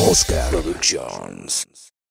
Oscar Productions.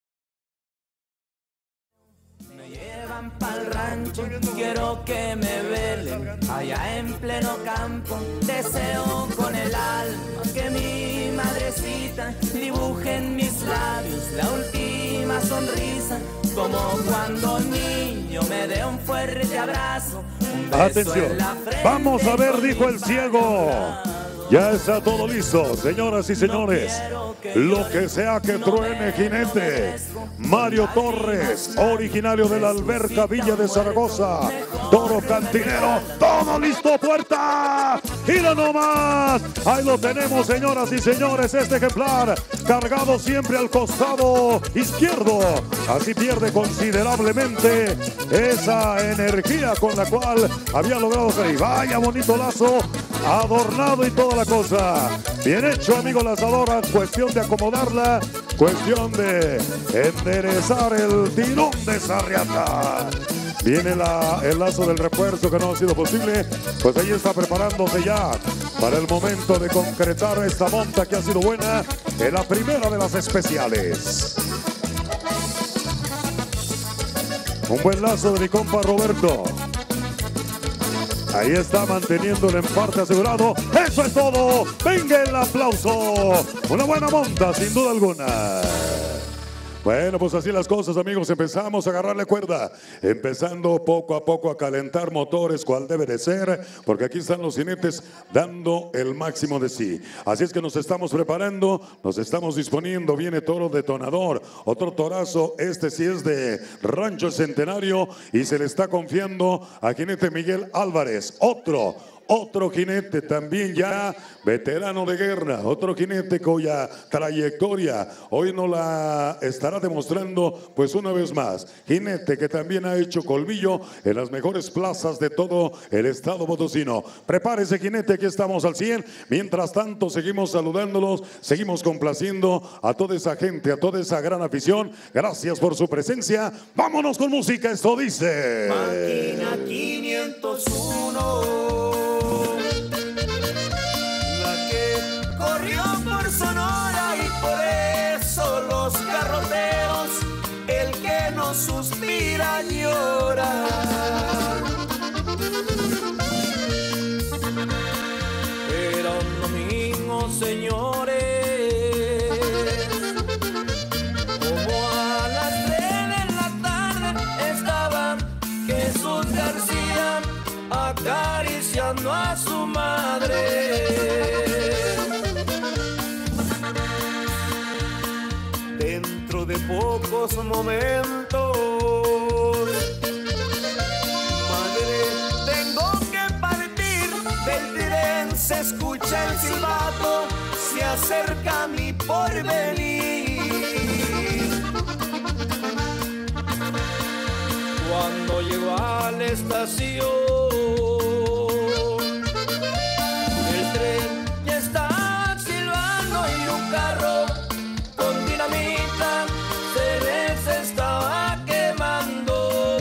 Me llevan pa'l rancho, quiero que me velen allá en pleno campo. Deseo con el alma que mi madrecita dibuje en mis labios la última sonrisa, como cuando niño me dé un fuerte abrazo. Un beso Atención, en la frente, vamos a ver, dijo el ciego. Ya está todo listo, señoras y señores. Lo que sea que truene, jinete. Mario Torres, originario de la Alberca Villa de Zaragoza. Toro cantinero, todo listo, puerta. ¡Gira nomás! Ahí lo tenemos, señoras y señores, este ejemplar. Cargado siempre al costado izquierdo. Así pierde considerablemente esa energía con la cual había logrado salir. Vaya bonito lazo, adornado y toda la cosa. Bien hecho, amigo lanzadora. Cuestión de acomodarla, cuestión de enderezar el tirón de esa riata. Viene el lazo del refuerzo que no ha sido posible. Pues ahí está preparándose ya para el momento de concretar esta monta que ha sido buena en la primera de las especiales. Un buen lazo de mi compa Roberto. Ahí está manteniendo el empate asegurado. ¡Eso es todo! ¡Venga el aplauso! Una buena monta, sin duda alguna. Bueno, pues así las cosas, amigos. Empezamos a agarrarle cuerda. Empezando poco a poco a calentar motores, cual debe de ser, porque aquí están los jinetes dando el máximo de sí. Así es que nos estamos preparando, nos estamos disponiendo. Viene toro detonador, otro torazo. Este sí es de Rancho Centenario y se le está confiando a jinete Miguel Álvarez. Otro jinete también ya veterano de guerra, otro jinete cuya trayectoria hoy no la estará demostrando pues una vez más. Jinete que también ha hecho colmillo en las mejores plazas de todo el estado potosino. Prepárese, jinete, aquí estamos al 100. Mientras tanto seguimos saludándolos, seguimos complaciendo a toda esa gente, a toda esa gran afición. Gracias por su presencia. Vámonos con música, esto dice... Máquina 501. Corrió por Sonora y por eso los garroteros, el que no suspira llora. Era un domingo, señores, como a las 3 de la tarde estaba Jesús García acariciando a su madre. Dentro de pocos momentos, madre, tengo que partir. Del tren se escucha el silbato, se acerca mi porvenir. Cuando llego a la estación, el tren ya está silbando y un carro con dinamita se les estaba quemando.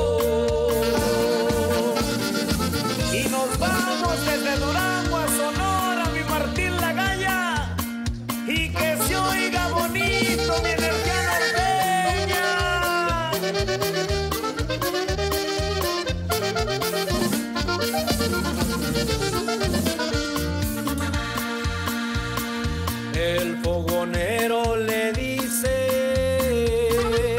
Y nos vamos desde Durango a Sonora, mi Martín Lagalla, y que se oiga bonito mi energía norteña. El fogonero le dice: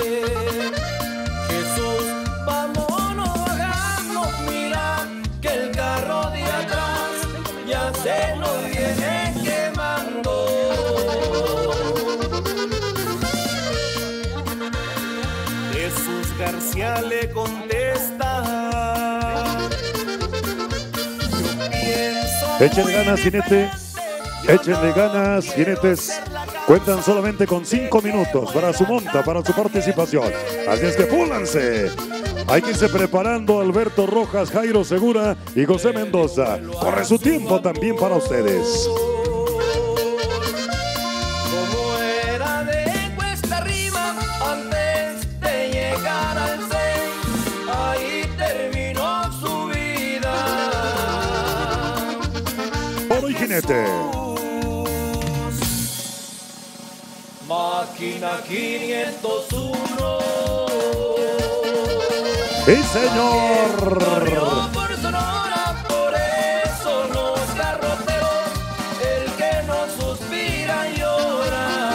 Jesús, vámonos bajando, mira que el carro de atrás ya se nos viene quemando. Jesús García le contesta: yo pienso. Échenle ganas, jinete. Échenle ganas, jinetes. Cuentan solamente con 5 minutos para su monta, para su participación. Así es que púlanse. Hay que irse preparando. Alberto Rojas, Jairo Segura y José Mendoza. Corre su tiempo también para ustedes. Como era de cuesta arriba antes de llegar al 6, ahí terminó su vida. Toro y jinete. Máquina 501. ¡Sí, señor! Corrió por Sonora, por eso los garroteros, el que no suspira llora.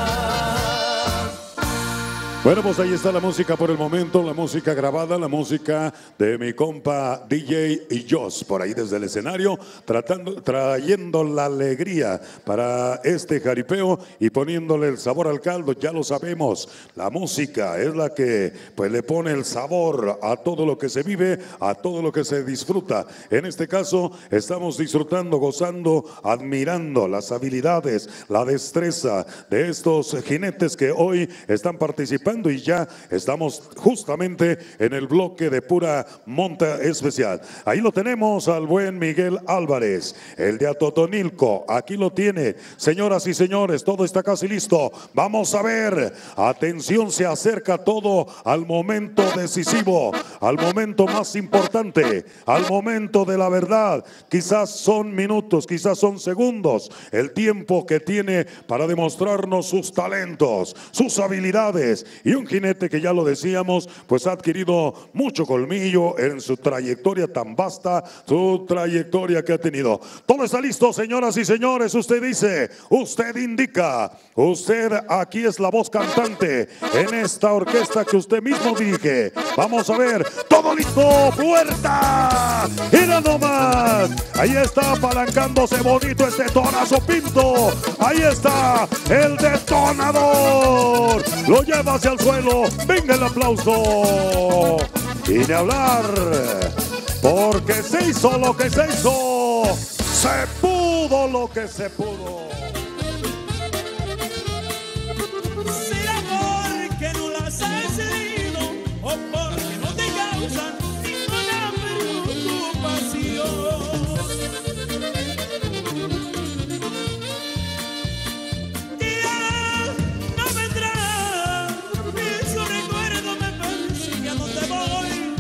Bueno, pues ahí está la música por el momento, la música grabada, la música de mi compa DJ y Joss, por ahí desde el escenario, trayendo la alegría para este jaripeo y poniéndole el sabor al caldo. Ya lo sabemos, la música es la que pues le pone el sabor a todo lo que se vive, a todo lo que se disfruta. En este caso estamos disfrutando, gozando, admirando las habilidades, la destreza de estos jinetes que hoy están participando, y ya estamos justamente en el bloque de pura monta especial. Ahí lo tenemos al buen Miguel Álvarez, el de Atotonilco. Aquí lo tiene, señoras y señores, todo está casi listo. Vamos a ver, atención, se acerca todo al momento decisivo, al momento más importante, al momento de la verdad. Quizás son minutos, quizás son segundos, el tiempo que tiene para demostrarnos sus talentos, sus habilidades. Y un jinete que, ya lo decíamos, pues ha adquirido mucho colmillo en su trayectoria tan vasta, su trayectoria que ha tenido. Todo está listo, señoras y señores. Usted dice, usted indica, usted aquí es la voz cantante en esta orquesta que usted mismo dirige. Vamos a ver, todo listo, puerta. Mira nomás, ahí está apalancándose bonito este torazo Pinto. Ahí está el detonador, lo lleva hacia el suelo. Venga el aplauso. Y de hablar, porque se hizo lo que se hizo, se pudo lo que se pudo. ¿Será porque no las has leído o porque no te causan ninguna preocupación? Ya no vendrá, y su recuerdo me persigue a donde voy.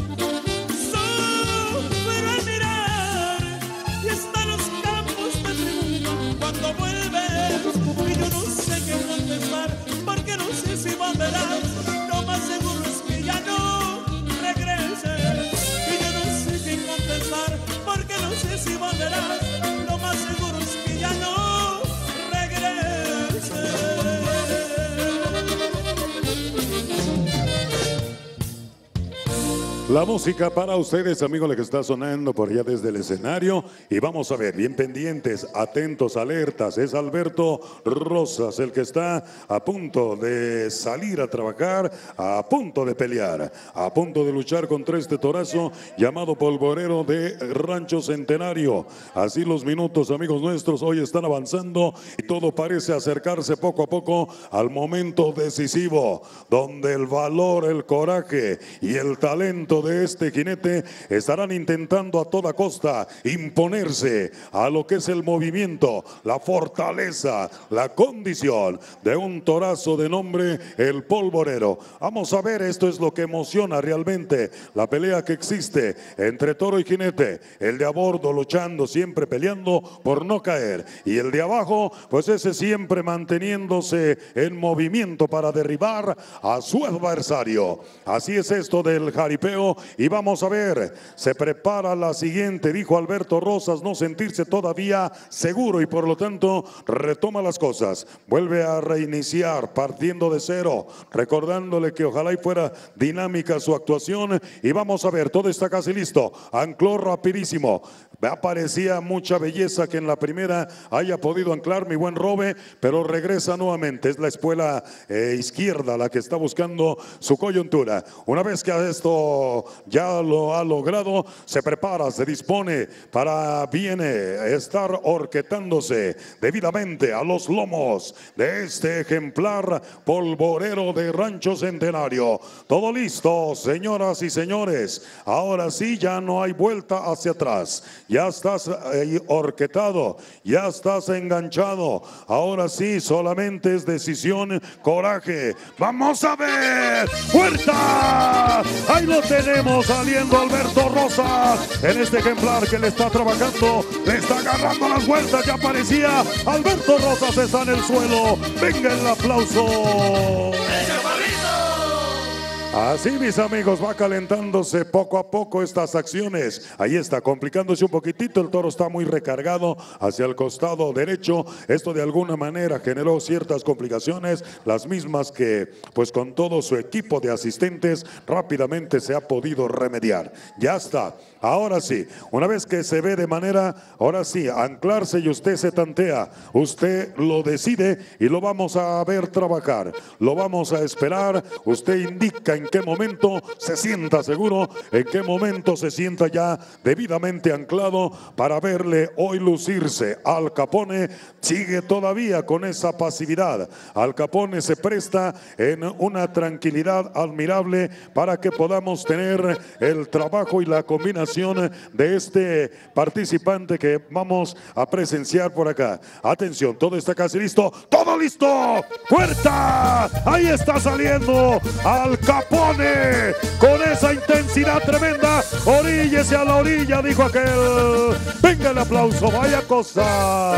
Sufro al mirar y hasta los campos me preguntan cuando vuelves. Y yo no sé qué contestar, porque no sé si volverás. Lo más seguro es que ya no regreses. Y yo no sé qué contestar, porque no sé si volverás. Lo más seguro es que ya no regreses. La música para ustedes, amigos, la que está sonando por allá desde el escenario. Y vamos a ver, bien pendientes, atentos, alertas. Es Alberto Rosas, el que está a punto de salir a trabajar, a punto de pelear, a punto de luchar contra este torazo llamado Polvorero de Rancho Centenario. Así los minutos, amigos nuestros, hoy están avanzando y todo parece acercarse poco a poco al momento decisivo, donde el valor, el coraje y el talento de este jinete estarán intentando a toda costa imponerse a lo que es el movimiento, la fortaleza, la condición de un torazo de nombre el Polvorero. Vamos a ver, esto es lo que emociona realmente, la pelea que existe entre toro y jinete, el de a bordo luchando, siempre peleando por no caer, y el de abajo, pues ese siempre manteniéndose en movimiento para derribar a su adversario. Así es esto del jaripeo. Y vamos a ver, se prepara la siguiente, dijo Alberto Rosas, no sentirse todavía seguro y por lo tanto retoma las cosas, vuelve a reiniciar partiendo de cero, recordándole que ojalá y fuera dinámica su actuación. Y vamos a ver, todo está casi listo, ancló rapidísimo. Parecía mucha belleza que en la primera haya podido anclar mi buen Robe, pero regresa nuevamente. Es la espuela izquierda la que está buscando su coyuntura. Una vez que esto ya lo ha logrado, se prepara, se dispone para estar horquetándose debidamente a los lomos de este ejemplar Polvorero de Rancho Centenario. Todo listo, señoras y señores. Ahora sí, ya no hay vuelta hacia atrás. Ya estás horquetado, ya estás enganchado. Ahora sí, solamente es decisión, coraje. Vamos a ver, puerta. Ahí lo tenemos. tenemos saliendo Alberto Rosas en este ejemplar que le está trabajando, le está agarrando las vueltas, ya aparecía Alberto Rosas, está en el suelo. Venga el aplauso. Así, mis amigos, va calentándose poco a poco estas acciones. Ahí está, complicándose un poquitito. El toro está muy recargado hacia el costado derecho. Esto de alguna manera generó ciertas complicaciones, las mismas que, pues con todo su equipo de asistentes, rápidamente se ha podido remediar. Ya está. Ahora sí, una vez que se ve de manera, ahora sí, anclarse y usted se tantea, usted lo decide y lo vamos a ver trabajar, lo vamos a esperar, usted indica en qué momento se sienta seguro, en qué momento se sienta ya debidamente anclado para verle hoy lucirse. Al Capone sigue todavía con esa pasividad, Al Capone se presta en una tranquilidad admirable para que podamos tener el trabajo y la combinación de este participante que vamos a presenciar por acá. Atención, todo está casi listo. ¡Todo listo! ¡Puerta! Ahí está saliendo Al Capone con esa intensidad tremenda. Oríllese a la orilla, dijo aquel. Venga el aplauso, vaya cosa.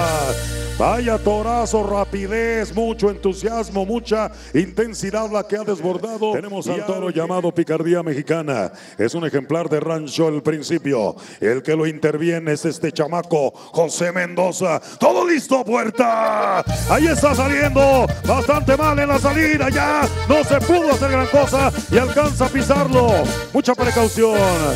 Vaya torazo, rapidez, mucho entusiasmo, mucha intensidad la que ha desbordado. Tenemos al toro llamado Picardía Mexicana. Es un ejemplar de Rancho El Principio. El que lo interviene es este chamaco, José Mendoza. ¡Todo listo, puerta! Ahí está saliendo. Bastante mal en la salida. Ya no se pudo hacer gran cosa y alcanza a pisarlo. Mucha precaución.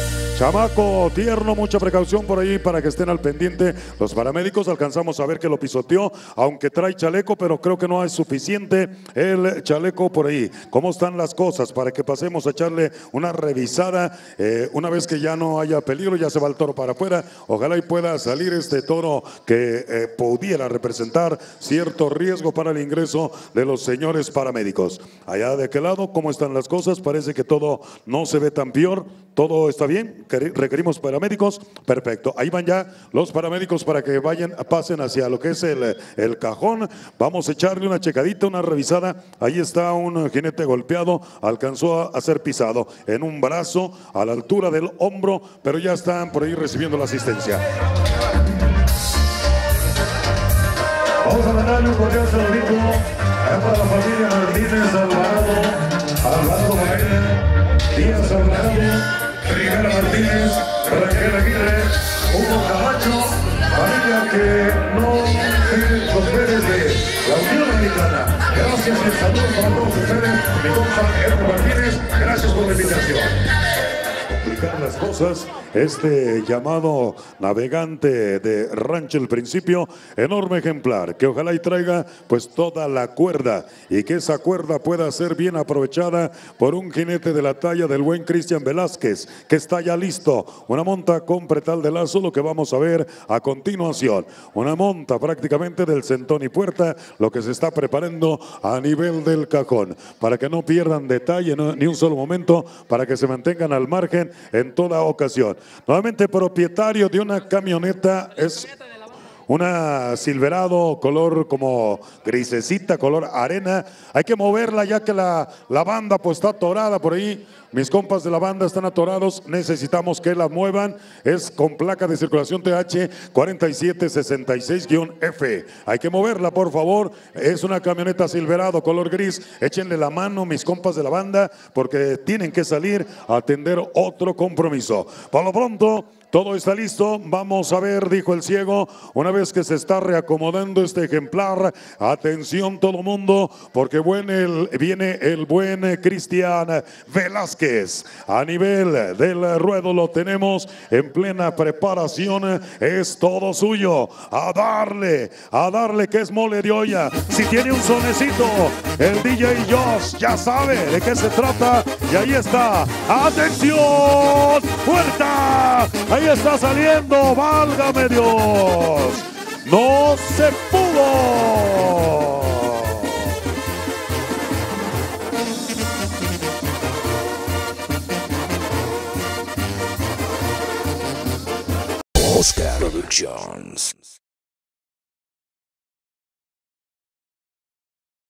Chamaco tierno, mucha precaución por ahí para que estén al pendiente. Los paramédicos alcanzamos a ver que lo pisoteó, aunque trae chaleco, pero creo que no es suficiente el chaleco por ahí. ¿Cómo están las cosas? Para que pasemos a echarle una revisada. Una vez que ya no haya peligro, ya se va el toro para afuera. Ojalá y pueda salir este toro que pudiera representar cierto riesgo para el ingreso de los señores paramédicos. Allá de aquel lado, ¿cómo están las cosas? Parece que todo no se ve tan peor. ¿Todo está bien? ¿Requerimos paramédicos? Perfecto. Ahí van ya los paramédicos para que pasen hacia lo que es el cajón. Vamos a echarle una checadita, una revisada. Ahí está un jinete golpeado. Alcanzó a ser pisado en un brazo a la altura del hombro, pero ya están por ahí recibiendo la asistencia. Vamos a mandarle un cordial saludito a toda la familia Martínez, Alvarado Morena, Díaz Alvarado, Rivera Martínez, Raquel Aguirre, Hugo Camacho, familia que no tiene los redes de la Unión Americana. Gracias y saludos para todos ustedes. Mi compa Edgar Martínez, gracias por la invitación. Complicar las cosas, este llamado navegante de Rancho El Principio, enorme ejemplar, que ojalá y traiga pues toda la cuerda y que esa cuerda pueda ser bien aprovechada por un jinete de la talla del buen Cristian Velázquez, que está ya listo. Una monta con pretal de lazo, lo que vamos a ver a continuación. Una monta prácticamente del centón y puerta, lo que se está preparando a nivel del cajón, para que no pierdan detalle ni un solo momento, para que se mantengan al margen en toda ocasión. Nuevamente propietario de una camioneta, es una Silverado color como grisecita, color arena. Hay que moverla ya que la banda pues está atorada por ahí. Mis compas de la banda están atorados, necesitamos que la muevan. Es con placa de circulación TH 4766-F. Hay que moverla, por favor. Es una camioneta Silverado color gris. Échenle la mano, mis compas de la banda, porque tienen que salir a atender otro compromiso. Por lo pronto, todo está listo. Vamos a ver, dijo el ciego, una vez que se está reacomodando este ejemplar. Atención todo mundo, porque viene el buen Cristian Velázquez. A nivel del ruedo lo tenemos en plena preparación. Es todo suyo. A darle que es mole de olla. Si tiene un sonecito, el DJ Josh ya sabe de qué se trata. Y ahí está. ¡Atención! ¡Puerta! Ahí está saliendo, válgame Dios. No se pudo. Oscar Productions.